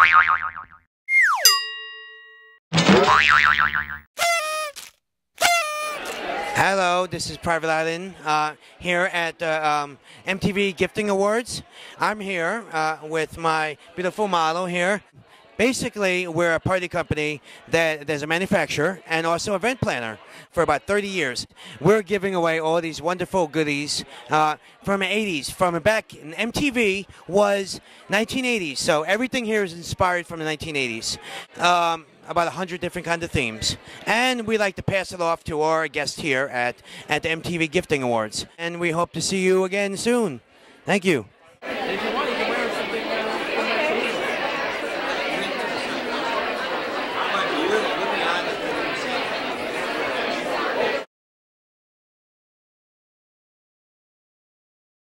Hello, this is Private Island here at the MTV Gifting Awards. I'm here with my beautiful model here. Basically, we're a party company there's a manufacturer and also event planner for about 30 years. We're giving away all these wonderful goodies from the 80s. From back in MTV was 1980s, so everything here is inspired from the 1980s. About 100 different kinds of themes. And we like to pass it off to our guests here at the MTV Gifting Awards. And we hope to see you again soon. Thank you.